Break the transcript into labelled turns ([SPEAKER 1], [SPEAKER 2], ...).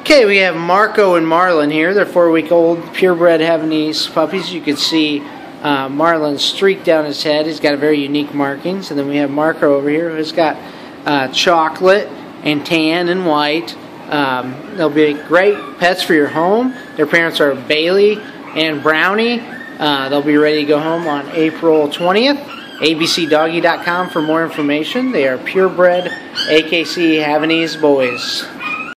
[SPEAKER 1] Okay, we have Marco and Marlin here. They're 4-week-old purebred Havanese puppies. You can see Marlin's streak down his head. He's got a very unique markings. And then we have Marco over here who's got chocolate and tan and white. They'll be great pets for your home. Their parents are Bailey and Brownie. They'll be ready to go home on April 20th. abcdoggy.com for more information. They are purebred AKC Havanese boys.